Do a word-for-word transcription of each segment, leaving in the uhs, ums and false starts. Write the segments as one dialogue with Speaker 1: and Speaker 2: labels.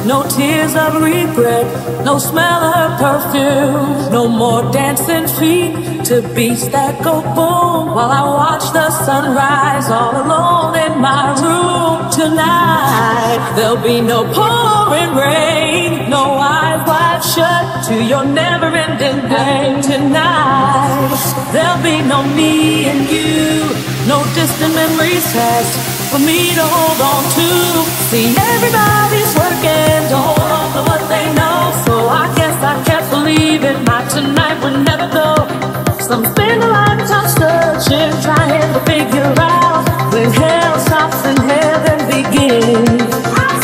Speaker 1: no tears of regret, no smell of her perfume, no more dancing feet to beats that go boom, while I watch the sunrise all alone in my room. Tonight there'll be no pouring rain, no eyes wide shut to your never-ending pain. Tonight there'll be no me and you, no distant memories past for me to hold on to. See, everybody's working to hold on to what they know, so I guess I can't believe it. My tonight will never go. Some spend a lifetime searching, trying to figure out when hell stops and heaven begins.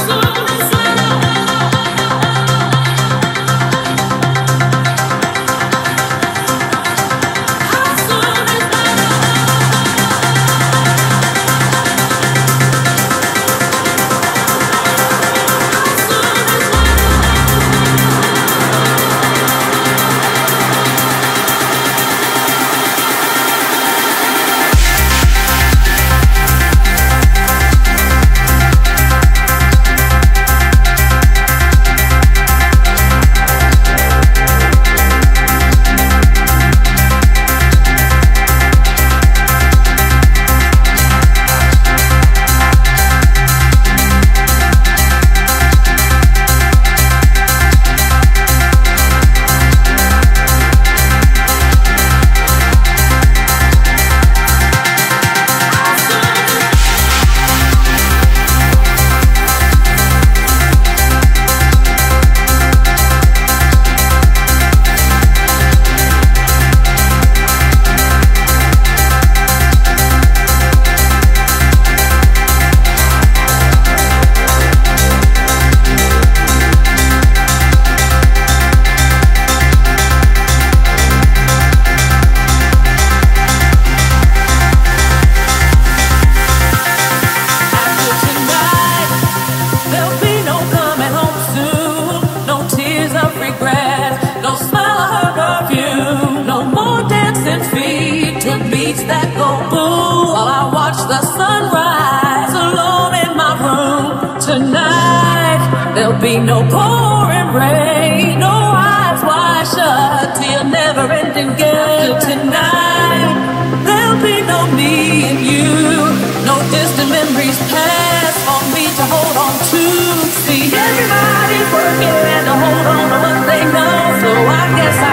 Speaker 1: Be no pouring rain, no eyes wide shut till your never-ending game. Tonight there'll be no me and you, no distant memories past for me to hold on to. See, everybody's working to hold on to what they know, so I guess I